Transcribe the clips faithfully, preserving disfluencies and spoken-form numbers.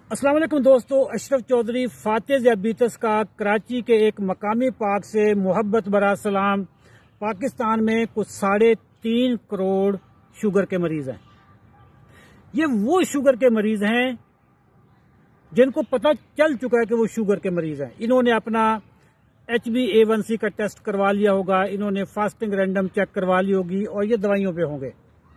السلام علیکم دوستو، اشرف چودھری فاتح ذیابیطس کا کراچی کے ایک مقامی پارک سے محبت برا سلام۔ پاکستان میں کچھ ساڑھے تین کروڑ شوگر کے مریض ہیں۔ یہ وہ شوگر کے مریض ہیں جن کو پتہ چل چکا ہے کہ وہ شوگر کے مریض ہیں۔ انہوں نے اپنا H B A one C کا ٹیسٹ کروا لیا ہوگا، انہوں نے فاسٹنگ رینڈم چیک کروا لی ہوگی اور یہ دوائیوں پہ ہوں گے۔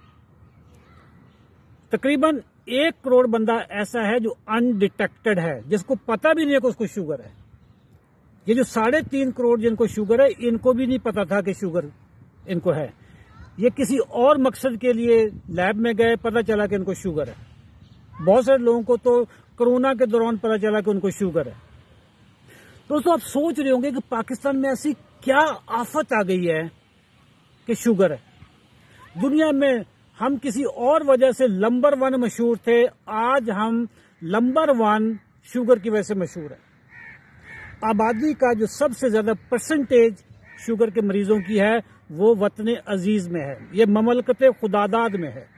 تقریباً ایک کروڑ بندہ ایسا ہے جو انڈیٹیکٹڈ ہے، جس کو پتہ بھی نہیں ہے کہ اس کو شوگر ہے۔ یہ جو ساڑھے تین کروڑ جن کو شوگر ہے، ان کو بھی نہیں پتا تھا کہ شوگر ان کو ہے۔ یہ کسی اور مقصد کے لیے لیب میں گئے، پتہ چلا کہ ان کو شوگر ہے۔ بہت سارے لوگوں کو تو کرونا کے دوران پتہ چلا کہ ان کو شوگر ہے۔ دوستو، آپ سوچ رہے ہوں گے کہ پاکستان میں ایسی کیا آفت آ گئی ہے کہ شوگر ہے۔ دنیا میں ہم کسی اور وجہ سے نمبر ون مشہور تھے، آج ہم نمبر ون شوگر کی وجہ سے مشہور ہے۔ آبادی کا جو سب سے زیادہ پرسنٹیج شوگر کے مریضوں کی ہے وہ وطن عزیز میں ہے، یہ مملکت خداداد میں ہے۔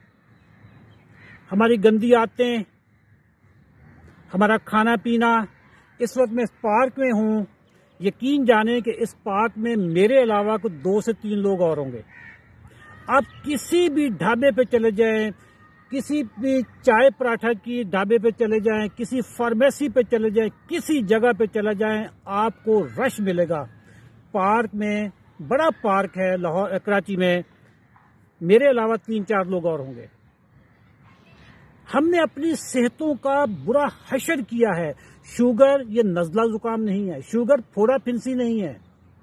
ہماری گندی عادتیں، ہمارا کھانا پینا۔ اس وقت میں اس پارک میں ہوں، یقین جانیں کہ اس پارک میں میرے علاوہ کو دو سے تین لوگ اور ہوں گے۔ آپ کسی بھی ڈھابے پہ چلے جائیں، کسی بھی چائے پراٹھا کی ڈھابے پہ چلے جائیں، کسی فارمیسی پہ چلے جائیں، کسی جگہ پہ چلے جائیں، آپ کو رش ملے گا۔ پارک میں بڑا پارک ہے لاہور کراچی میں، میرے علاوہ تین چار لوگ اور ہوں گے۔ ہم نے اپنی صحتوں کا برا حشر کیا ہے۔ شوگر یہ نزلہ زکام نہیں ہے، شوگر پھوڑا پھنسی نہیں ہے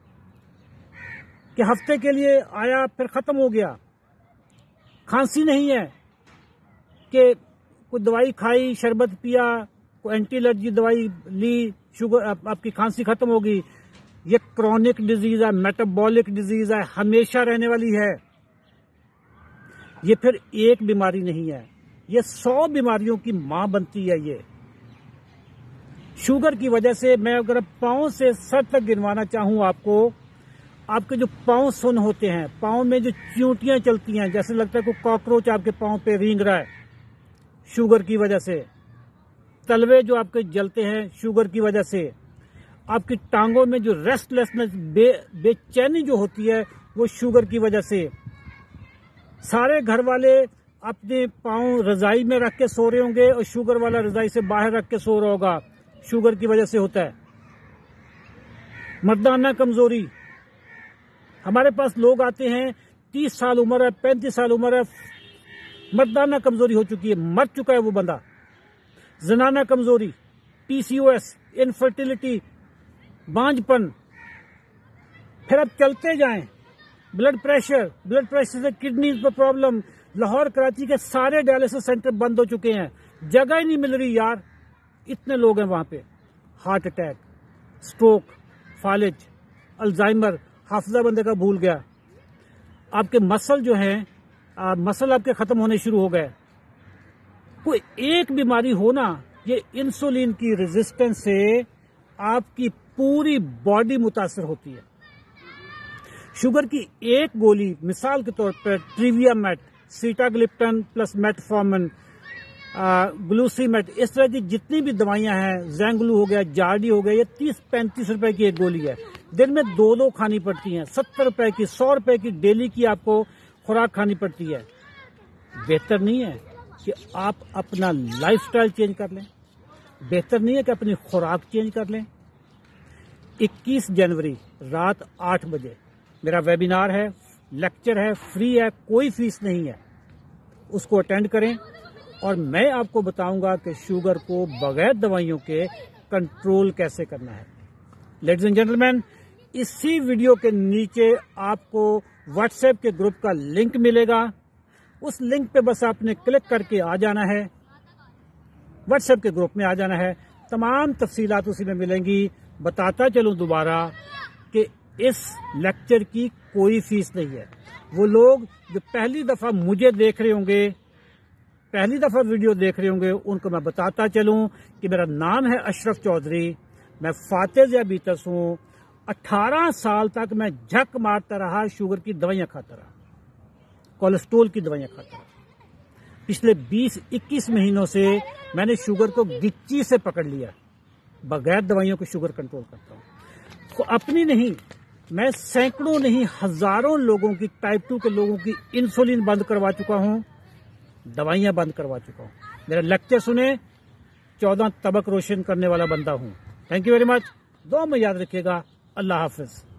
کہ ہفتے کے لیے آیا پھر ختم ہو گیا۔ کھانسی نہیں ہے کہ کوئی دوائی کھائی، شربت پیا، کوئی اینٹی الرجی دوائی لی، شوگر آپ کی کھانسی ختم ہوگی۔ یہ کرونک ڈیزیز ہے، میٹابولک ڈیزیز ہے، ہمیشہ رہنے والی ہے۔ یہ پھر ایک بیماری نہیں ہے، یہ سو بیماریوں کی ماں بنتی ہے۔ یہ شوگر کی وجہ سے، میں اگر پاؤں سے سر تک گنوانا چاہوں آپ کو، آپ کے جو پاؤں سن ہوتے ہیں، پاؤں میں جو چیونٹیاں چلتی ہیں، جیسے لگتا ہے کوئی کاکروچ آپ کے پاؤں پہ رینگ رہا ہے، شوگر کی وجہ سے۔ تلوے جو آپ کے جلتے ہیں، شوگر کی وجہ سے۔ آپ کی ٹانگوں میں جو ریسٹ لیسنس، بے بے چینی جو ہوتی ہے، وہ شوگر کی وجہ سے۔ سارے گھر والے اپنے پاؤں رضائی میں رکھ کے سو رہے ہوں گے اور شوگر والا رضائی سے باہر رکھ کے سو رہا ہوگا، شوگر کی وجہ سے ہوتا ہے۔ مردانہ کمزوری، ہمارے پاس لوگ آتے ہیں، تیس سال عمر ہے، پینتیس سال عمر ہے، مردانہ کمزوری ہو چکی ہے، مر چکا ہے وہ بندہ۔ زنانہ کمزوری، پی سی او ایس، انفرٹیلٹی، بانجھ پن۔ پھر اب چلتے جائیں، بلڈ پریشر، بلڈ پریشر سے کڈنیز پر پرابلم۔ لاہور کراچی کے سارے ڈائلسس سینٹر بند ہو چکے ہیں، جگہ ہی نہیں مل رہی یار، اتنے لوگ ہیں وہاں پہ۔ ہارٹ اٹیک، سٹروک، فالج، الزائمر، حافظہ بندے کا بھول گیا۔ آپ کے مسل جو ہیں، مسل آپ کے ختم ہونے شروع ہو گئے۔ کوئی ایک بیماری ہونا، یہ انسولین کی ریزسٹنس سے آپ کی پوری باڈی متاثر ہوتی ہے۔ شوگر کی ایک گولی، مثال کے طور پر Treviamet, sitagliptin plus metformin, Glusimet, اس طرح کی جتنی بھی دوائیاں ہیں، زینگلو ہو گیا، جارڈی ہو گیا، یہ تیس پینتیس روپے کی ایک گولی ہے۔ دن میں دو دو کھانی پڑتی ہیں، ستر روپے کی، سو روپے کی ڈیلی کی آپ کو خوراک کھانی پڑتی ہے۔ بہتر نہیں ہے کہ آپ اپنا لائف سٹائل چینج کر لیں؟ بہتر نہیں ہے کہ اپنی خوراک چینج کر لیں؟ اکیس جنوری رات آٹھ بجے میرا ویبینار ہے، لیکچر ہے، فری ہے، کوئی فیس نہیں ہے، اس کو اٹینڈ کریں اور میں آپ کو بتاؤں گا کہ شوگر کو بغیر دوائیوں کے کنٹرول کیسے کرنا ہے۔ لیڈیز اینڈ جینٹلمین، اسی ویڈیو کے نیچے آپ کو واٹس ایپ کے گروپ کا لنک ملے گا، اس لنک پہ بس آپ نے کلک کر کے آ جانا ہے، واٹس ایپ کے گروپ میں آ جانا ہے، تمام تفصیلات اسی میں ملیں گی۔ بتاتا چلوں دوبارہ کہ اس لیکچر کی کوئی فیس نہیں ہے۔ وہ لوگ جو پہلی دفعہ مجھے دیکھ رہے ہوں گے، پہلی دفعہ ویڈیو دیکھ رہے ہوں گے، ان کو میں بتاتا چلوں کہ میرا نام ہے اشرف چودھری، میں فاتح ذیابیطس ہوں۔ اٹھارہ سال تک میں جھک مارتا رہا، شوگر کی دوائیاں کھاتا رہا، کولیسٹرول کی دوائیاں کھاتا رہا۔ پچھلے بیس اکیس مہینوں سے میں نے شوگر کو گچی سے پکڑ لیا، بغیر دوائیوں کے شوگر کنٹرول کرتا ہوں۔ تو اپنی نہیں، میں سینکڑوں نہیں ہزاروں لوگوں کی، ٹائپ ٹو کے لوگوں کی انسولین بند کروا چکا ہوں، دوائیاں بند کروا چکا ہوں۔ میرا لیکچر سنیں، چودہ طبق روشن کرنے والا بندہ ہوں۔ تھینک یو ویری مچ، دعا میں یاد رکھیے گا۔ اللہ حافظ۔